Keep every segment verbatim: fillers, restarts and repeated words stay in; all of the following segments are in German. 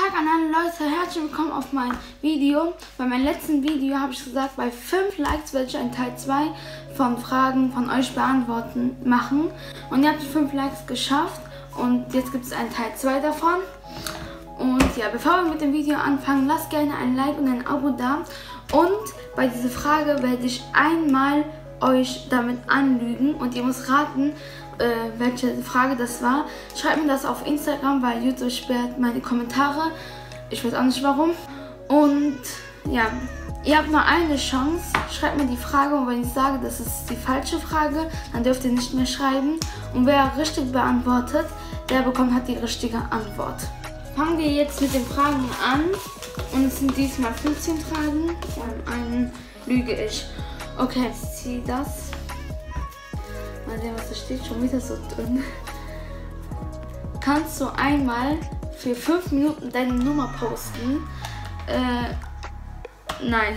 Tag an alle Leute, herzlich willkommen auf mein Video. Bei meinem letzten Video habe ich gesagt, bei fünf Likes werde ich einen Teil zwei von Fragen von euch beantworten machen. Und ihr habt die fünf Likes geschafft und jetzt gibt es einen Teil zwei davon. Und ja, bevor wir mit dem Video anfangen, lasst gerne ein Like und ein Abo da. Und bei dieser Frage werde ich einmal euch damit anlügen und ihr müsst raten, äh, welche Frage das war. Schreibt mir das auf Instagram, weil YouTube sperrt meine Kommentare. Ich weiß auch nicht warum. Und ja, ihr habt nur eine Chance. Schreibt mir die Frage und wenn ich sage, das ist die falsche Frage, dann dürft ihr nicht mehr schreiben. Und wer richtig beantwortet, der bekommt halt die richtige Antwort. Fangen wir jetzt mit den Fragen an. Und es sind diesmal fünfzehn Fragen und einen lüge ich. Okay, ich ziehe das. Mal sehen, was da steht. Schon wieder so drin. Kannst du einmal für fünf Minuten deine Nummer posten? Äh, nein.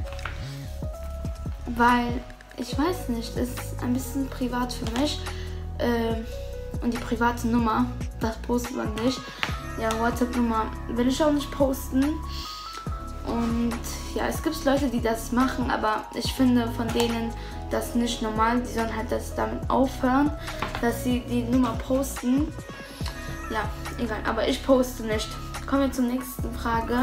Weil, ich weiß nicht, es ist ein bisschen privat für mich. Äh, und die private Nummer, das postet man nicht. Ja, WhatsApp-Nummer will ich auch nicht posten. Und ja, es gibt Leute, die das machen, aber ich finde von denen das nicht normal. Die sollen halt das damit aufhören, dass sie die Nummer posten. Ja, egal, aber ich poste nicht. Kommen wir zur nächsten Frage.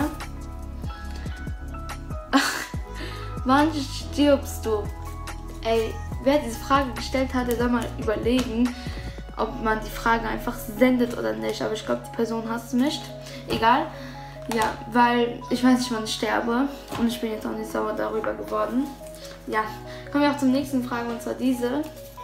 Wann stirbst du? Ey, wer diese Frage gestellt hat, der soll mal überlegen, ob man die Frage einfach sendet oder nicht. Aber ich glaube, die Person hasst mich. Egal. Ja, weil ich weiß nicht, wann ich sterbe. Und ich bin jetzt auch nicht sauer darüber geworden. Ja, kommen wir auch zur nächsten Frage, und zwar diese.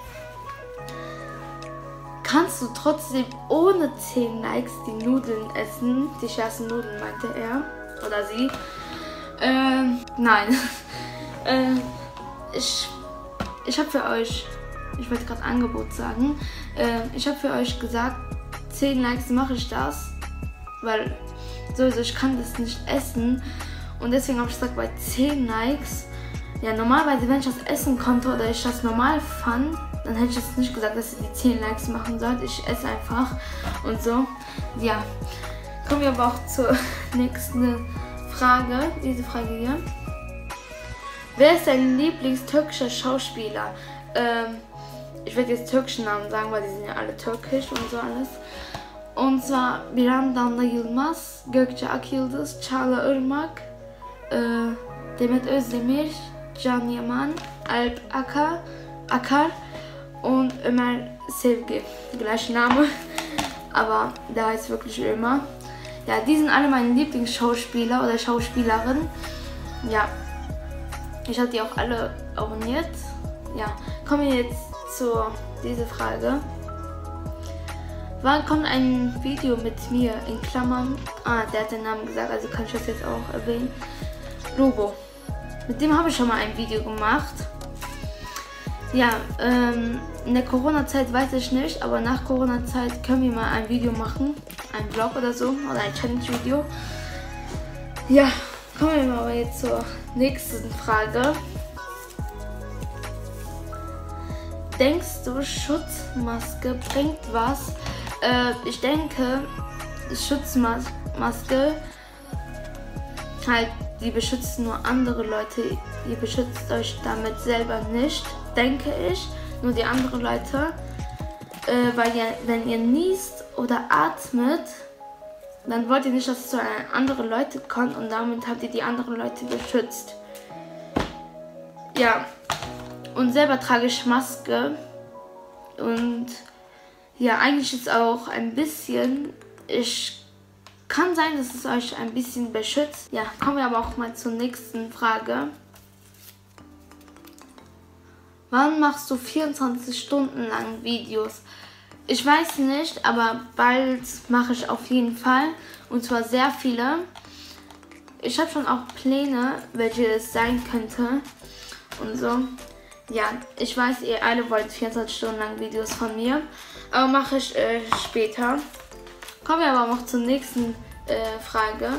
Kannst du trotzdem ohne zehn Likes die Nudeln essen? Die schärfsten Nudeln, meinte er. Oder sie. Ähm, nein. äh, ich ich habe für euch, ich wollte gerade Angebot sagen, äh, ich habe für euch gesagt, zehn Likes mache ich das. Weil sowieso, ich kann das nicht essen. Und deswegen habe ich gesagt, bei zehn Likes, ja, normalerweise, wenn ich das essen konnte oder ich das normal fand, dann hätte ich jetzt nicht gesagt, dass ihr die zehn Likes machen sollt. Ich esse einfach und so. Ja, kommen wir aber auch zur nächsten Frage. Diese Frage hier. Wer ist dein Lieblings-türkischer Schauspieler? Ähm, ich werde jetzt türkischen Namen sagen, weil die sind ja alle türkisch und so alles. Und zwar Biran Danla Yılmaz, Gökçe Akyıldız, Çağla Irmak, äh, Demet Özdemir, Can Yaman, Alp Akar, Akar und Ömer Sevgi. Gleicher Name, aber der heißt wirklich Ömer. Ja, die sind alle meine Lieblingsschauspieler oder Schauspielerin. Ja, ich habe die auch alle abonniert. Ja, kommen wir jetzt zu dieser Frage. Wann kommt ein Video mit mir in Klammern? Ah, der hat den Namen gesagt, also kann ich das jetzt auch erwähnen. Logo. Mit dem habe ich schon mal ein Video gemacht. Ja, ähm, in der Corona-Zeit weiß ich nicht, aber nach Corona-Zeit können wir mal ein Video machen. Ein Vlog oder so, oder ein Challenge-Video. Ja, kommen wir mal jetzt zur nächsten Frage. Denkst du, Schutzmaske bringt was? Äh, ich denke, Schutzmaske, halt, die beschützt nur andere Leute. Ihr beschützt euch damit selber nicht, denke ich, nur die anderen Leute. Äh, weil ihr, wenn ihr niest oder atmet, dann wollt ihr nicht, dass es zu anderen Leuten kommt und damit habt ihr die anderen Leute beschützt. Ja, und selber trage ich Maske und ja, eigentlich ist auch ein bisschen, ich kann sein, dass es euch ein bisschen beschützt. Ja, kommen wir aber auch mal zur nächsten Frage. Wann machst du vierundzwanzig Stunden lang Videos? Ich weiß nicht, aber bald mache ich auf jeden Fall. Und zwar sehr viele. Ich habe schon auch Pläne, welche es sein könnte. Und so. Ja, ich weiß, ihr alle wollt vierundzwanzig Stunden lang Videos von mir. Aber mache ich äh, später. Kommen wir aber noch zur nächsten äh, Frage.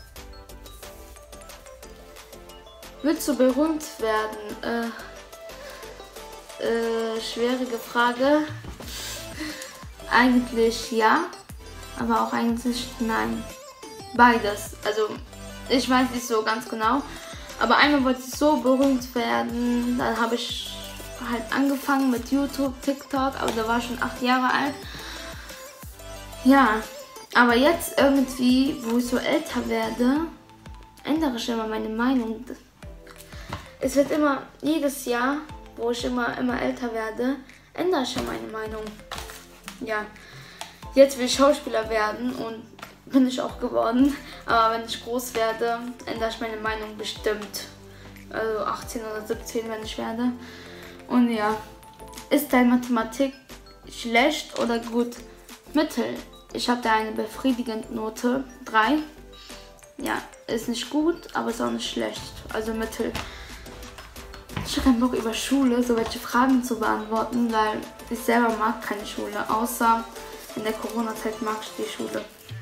Willst du berühmt werden? Äh, äh, schwierige Frage. Eigentlich ja, aber auch eigentlich nein. beides. Also ich weiß nicht so ganz genau. Aber einmal wollte ich so berühmt werden. Dann habe ich halt angefangen mit YouTube, TikTok. Aber da war ich schon acht Jahre alt. Ja, aber jetzt irgendwie, wo ich so älter werde, ändere ich immer meine Meinung. Es wird immer, jedes Jahr, wo ich immer, immer älter werde, ändere ich meine Meinung. Ja, jetzt will ich Schauspieler werden und bin ich auch geworden. Aber wenn ich groß werde, ändere ich meine Meinung bestimmt. Also achtzehn oder siebzehn, wenn ich werde. Und ja, ist deine Mathematik schlecht oder gut? Mittel. Ich habe da eine befriedigende Note, drei. Ja, ist nicht gut, aber ist auch nicht schlecht. Also Mittel. Ich habe keinen Bock über Schule, so welche Fragen zu beantworten, weil ich selber mag keine Schule. Außer in der Corona-Zeit mag ich die Schule.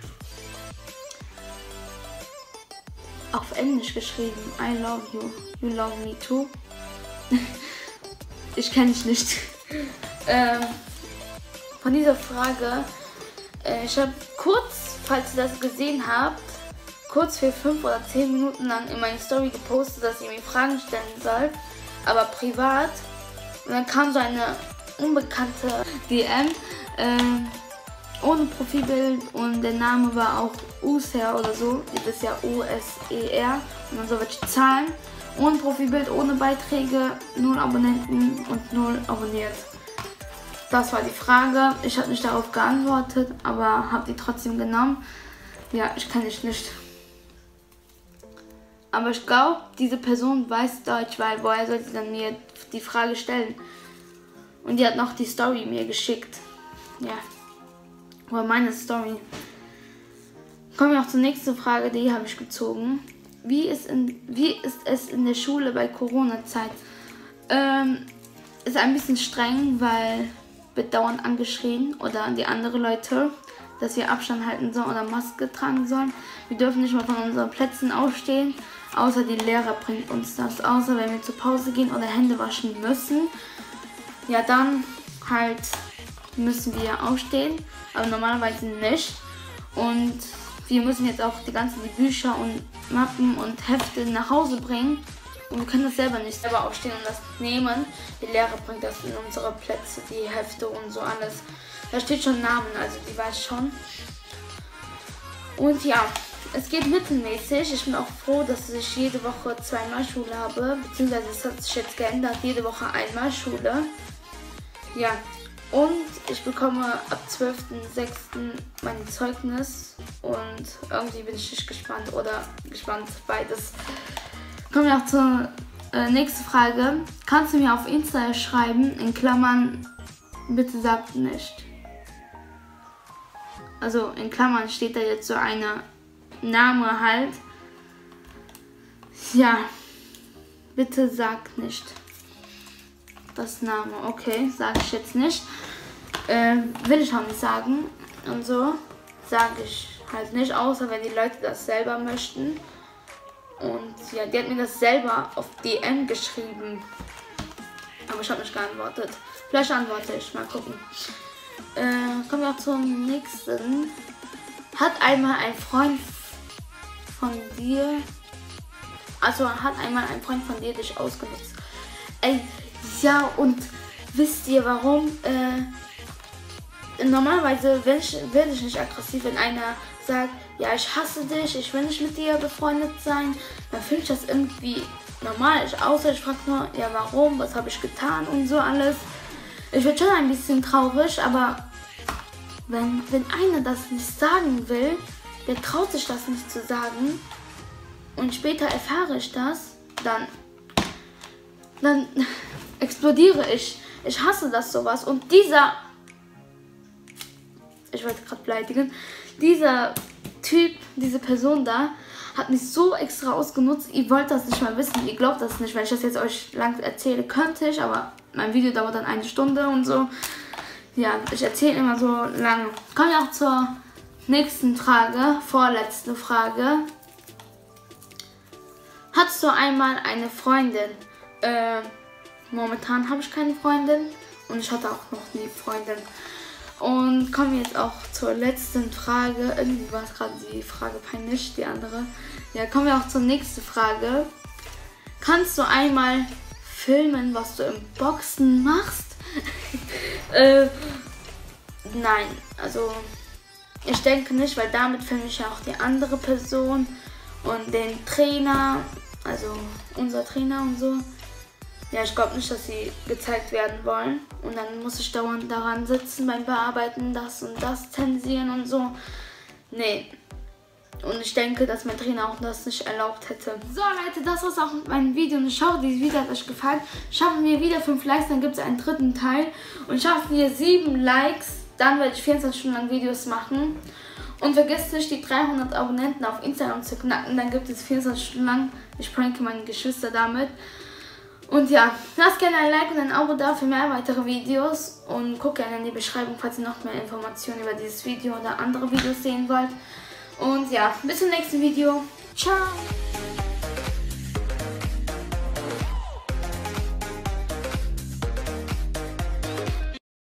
Auf Englisch geschrieben. I love you. You love me too. Ich kenne dich nicht. ähm, von dieser Frage, äh, ich habe kurz, falls ihr das gesehen habt, kurz für fünf oder zehn Minuten lang in meine Story gepostet, dass ihr mir Fragen stellen sollt, aber privat. Und dann kam so eine unbekannte D M äh, ohne Profilbild und der Name war auch User oder so. Das ist ja U S E R und dann so welche Zahlen. Ohne Profilbild, ohne Beiträge, null Abonnenten und null abonniert. Das war die Frage. Ich habe nicht darauf geantwortet, aber habe die trotzdem genommen. Ja, ich kann dich nicht. Aber ich glaube, diese Person weiß Deutsch, weil woher soll sie dann mir die Frage stellen? Und die hat noch die Story mir geschickt. Ja, oder meine Story. Kommen wir auch zur nächsten Frage, die habe ich gezogen. Wie ist, in, wie ist es in der Schule bei Corona-Zeit? Ähm, ist ein bisschen streng, weil wird dauernd angeschrien oder an die anderen Leute, dass wir Abstand halten sollen oder Maske tragen sollen. Wir dürfen nicht mal von unseren Plätzen aufstehen, außer die Lehrer bringt uns das. Außer wenn wir zur Pause gehen oder Hände waschen müssen. Ja, dann halt müssen wir aufstehen, aber normalerweise nicht. Und wir müssen jetzt auch die ganzen die Bücher und Mappen und Hefte nach Hause bringen. Und wir können das selber nicht selber aufstehen und das nehmen. Die Lehrer bringt das in unsere Plätze, die Hefte und so alles. Da steht schon Namen, also die weiß schon. Und ja, es geht mittelmäßig. Ich bin auch froh, dass ich jede Woche zweimal Schule habe. Beziehungsweise es hat sich jetzt geändert, jede Woche einmal Schule. Ja, und ich bekomme ab zwölften sechsten mein Zeugnis. Und irgendwie bin ich nicht gespannt oder gespannt, beides. Kommen wir auch zur äh, nächsten Frage. Kannst du mir auf Insta schreiben, in Klammern, bitte sag nicht. Also in Klammern steht da jetzt so eine Name halt. Ja, bitte sag nicht. Das Name, okay, sage ich jetzt nicht. Äh, will ich auch nicht sagen. Und so sage ich halt nicht, außer wenn die Leute das selber möchten. Und ja, die hat mir das selber auf D M geschrieben. Aber ich habe nicht geantwortet. Vielleicht antworte ich, mal gucken. Äh, kommen wir auch zum nächsten. Hat einmal ein Freund von dir, also hat einmal ein Freund von dir dich ausgenutzt? Ey, ja, und wisst ihr warum? Äh, normalerweise werde ich, werd ich nicht aggressiv, wenn einer sagt, ja, ich hasse dich, ich will nicht mit dir befreundet sein, dann finde ich das irgendwie normal. Ich, außer ich frage nur, ja, warum, was habe ich getan und so alles. Ich werde schon ein bisschen traurig, aber wenn, wenn einer das nicht sagen will, der traut sich das nicht zu sagen und später erfahre ich das, dann, dann explodiere ich. Ich hasse das sowas und dieser, ich wollte gerade beleidigen, dieser Typ, diese Person da, hat mich so extra ausgenutzt. Ihr wollt das nicht mal wissen, ihr glaubt das nicht, wenn ich das jetzt euch lang erzähle, könnte ich, aber mein Video dauert dann eine Stunde und so. Ja, ich erzähle immer so lange. Kommen wir auch zur nächsten Frage, vorletzte Frage. Hattest du einmal eine Freundin? Äh, momentan habe ich keine Freundin und ich hatte auch noch nie Freundin. Und kommen wir jetzt auch zur letzten Frage. Irgendwie war es gerade die Frage peinlich, die andere. Ja, kommen wir auch zur nächsten Frage. Kannst du einmal filmen, was du im Boxen machst? äh, nein, also ich denke nicht, weil damit filme ich ja auch die andere Person und den Trainer, also unser Trainer und so. Ja, ich glaube nicht, dass sie gezeigt werden wollen. Und dann muss ich dauernd daran sitzen beim Bearbeiten, das und das zensieren und so. Nee. Und ich denke, dass mein Trainer auch das nicht erlaubt hätte. So Leute, das war's auch mit meinem Video. Und ich hoffe, dieses Video hat euch gefallen. Schaffen wir wieder fünf Likes, dann gibt es einen dritten Teil. Und schaffen wir sieben Likes, dann werde ich vierundzwanzig Stunden lang Videos machen. Und vergesst nicht, die dreihundert Abonnenten auf Instagram zu knacken. Dann gibt es vierundzwanzig Stunden lang. Ich pranke meine Geschwister damit. Und ja, lasst gerne ein Like und ein Abo da für mehr weitere Videos. Und guckt gerne in die Beschreibung, falls ihr noch mehr Informationen über dieses Video oder andere Videos sehen wollt. Und ja, bis zum nächsten Video. Ciao!